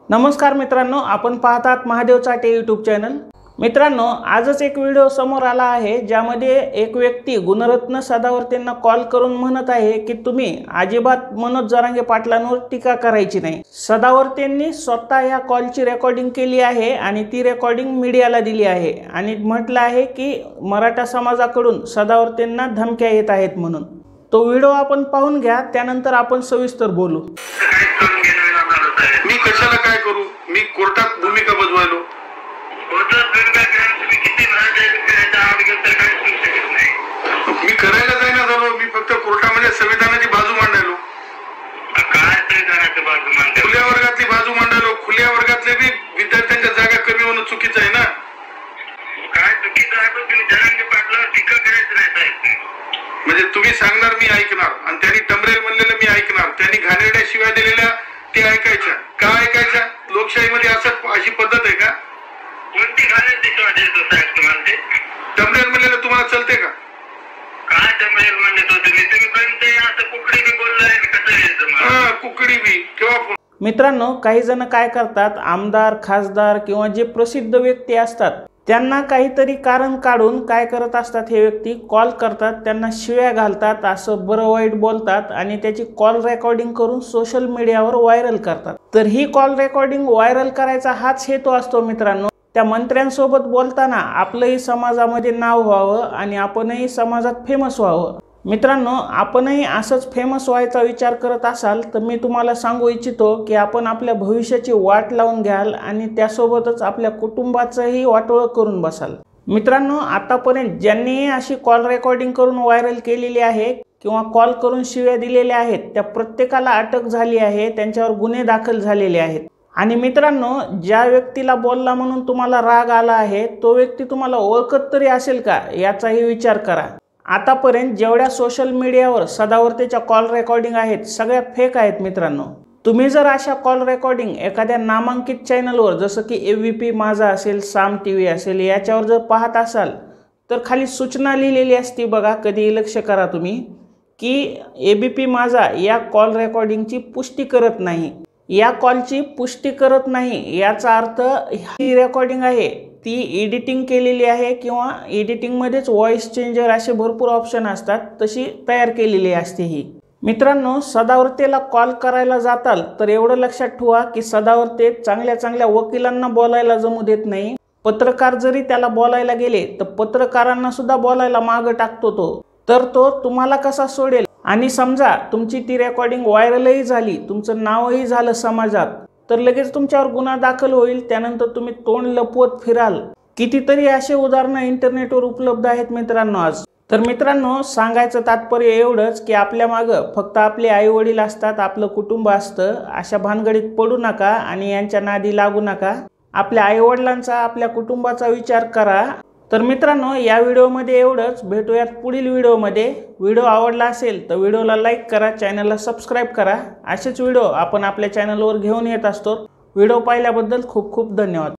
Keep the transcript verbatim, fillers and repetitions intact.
नमस्कार मित्रांनो, आपण पाहतात महादेव चाटे यूट्यूब चॅनल। मित्रांनो, आजच एक व्हिडिओ समोर आला आहे ज्यामध्ये एक व्यक्ती गुणरत्न सदावर्तेंना कॉल करून म्हणत आहे की तुम्ही अजिबात मनोज जरांगे पाटलांवर टीका करायची नाही। सदावर्तेंनी स्वतः या कॉलची रेकॉर्डिंग केली आहे आणि ती रेकॉर्डिंग मीडियाला दिली आहे आणि म्हटलं आहे की मराठा समाजाकडून सदावर्तेंना धमक्या येत आहेत म्हणून। तो व्हिडिओ आपण पाहून घ्या, त्यानंतर आपण सविस्तर बोलू। मी कशाला काय करू? मी कोर्टात भूमिका बजवायलो। मी करायला जाईना झालो, मी फक्त कोर्टामध्ये संविधानाची बाजू मांडायलो। खुल्या वर्गातली बाजू मांडायलो। खुल्या वर्गातले बी विद्यार्थ्यांच्या जागा कमी होणं चुकीचं आहे ना? काय चुकीचं आहे? तुम्ही जरांगे पाटलावर टीका करायचं नाही। म्हणजे तुम्ही सांगणार मी ऐकणार आणि त्यांनी टमरेल म्हणलेलं मी ऐकणार, त्यांनी घाणेरड्या शिव्या दिलेल्या ते ऐकायच्या का? ऐकायच्या? लोकशाहीमध्ये असं अशी पद्धत आहे का? कोणती घाणेरडी शिव्या देत होता तुम्हाला? ते टमरेल म्हणलेलं तुम्हाला चलते का? काय टमरेल म्हणत होते? मी तुम्ही कोणते असं कुकडी बी बोललाय कसं यायचं? हा, कुकडी बी केव्हा? मित्रांनो, काही जण काय करतात, आमदार खासदार किंवा जे प्रसिद्ध व्यक्ती असतात त्यांना काहीतरी कारण काढून काय करत असतात, हे व्यक्ती कॉल करतात, त्यांना शिव्या घालतात, असं बरं वाईट बोलतात आणि त्याची कॉल रेकॉर्डिंग करून सोशल मीडियावर व्हायरल करतात। तर ही कॉल रेकॉर्डिंग व्हायरल करायचा हाच हेतू असतो मित्रांनो। त्या मंत्र्यांसोबत बोलताना आपलंही समाजामध्ये नाव व्हावं आणि आपणही समाजात फेमस व्हावं। मित्रांनो, आपणही असंच फेमस व्हायचा विचार करत असाल तर मी तुम्हाला सांगू इच्छितो की आपण आपल्या भविष्याची वाट लावून घ्याल आणि त्यासोबतच आपल्या कुटुंबाचंही वाटोळं करून बसाल। मित्रांनो, आतापर्यंत ज्यांनी अशी कॉल रेकॉर्डिंग करून व्हायरल केलेली आहे किंवा कॉल करून शिव्या दिलेल्या आहेत त्या प्रत्येकाला अटक झाली आहे, त्यांच्यावर गुन्हे दाखल झालेले आहेत। आणि मित्रांनो, ज्या व्यक्तीला बोलला म्हणून तुम्हाला राग आला आहे तो व्यक्ती तुम्हाला ओळखत तरी असेल का, याचाही विचार करा। आतापर्यंत जेवढ्या सोशल मीडियावर सदावर्तेच्या कॉल रेकॉर्डिंग आहेत सगळ्या फेक आहेत मित्रांनो। तुम्ही जर अशा कॉल रेकॉर्डिंग एखाद्या नामांकित चॅनलवर जसं की एबीपी माझा असेल, साम टीव्ही असेल याच्यावर जर पाहत असाल तर खाली सूचना लिहिलेली असती बघा, कधी लक्ष करा तुम्ही की एबीपी माझा या कॉल रेकॉर्डिंगची पुष्टी करत नाही, या कॉलची पुष्टी करत नाही याचा अर्थ ही रेकॉर्डिंग आहे ती एडिटिंग केलेली आहे किंवा एडिटिंगमध्येच व्हॉइस चेंजर असे भरपूर ऑप्शन असतात, तशी तयार केलेली असते ही। मित्रांनो, सदावर्तेला कॉल करायला जाताल तर एवढं लक्षात ठेवा की सदावर्ते चांगल्या चांगल्या वकिलांना बोलायला जमू देत नाही। पत्रकार जरी त्याला बोलायला गेले तर पत्रकारांना सुद्धा बोलायला मागं टाकतो तो, तर तो तुम्हाला कसा सोडेल? आणि समजा तुमची ती रेकॉर्डिंग व्हायरलही झाली, तुमचं नावही झालं समाजात, तर लगेच तुमच्यावर गुन्हा दाखल होईल, त्यानंतर तुम्ही तोंड लपवत फिराल। कितीतरी असे उदाहरणं इंटरनेटवर उपलब्ध आहेत मित्रांनो आज। तर मित्रांनो, सांगायचं तात्पर्य एवढंच की आपल्या मागं फक्त आपले आई वडील असतात, आपलं कुटुंब असतं। अशा भानगडीत पडू नका आणि यांच्या नादी लागू नका। आपल्या आई वडिलांचा, आपल्या कुटुंबाचा विचार करा। तर मित्रांनो, या व्हिडिओमध्ये एवढंच, भेटूयात पुढील व्हिडिओमध्ये। व्हिडिओ आवडला असेल तर व्हिडिओला लाईक करा, चॅनलला सबस्क्राईब करा। असेच व्हिडिओ आपण आपल्या चॅनलवर घेऊन येत असतो। व्हिडिओ पाहिल्याबद्दल खूप खूप धन्यवाद।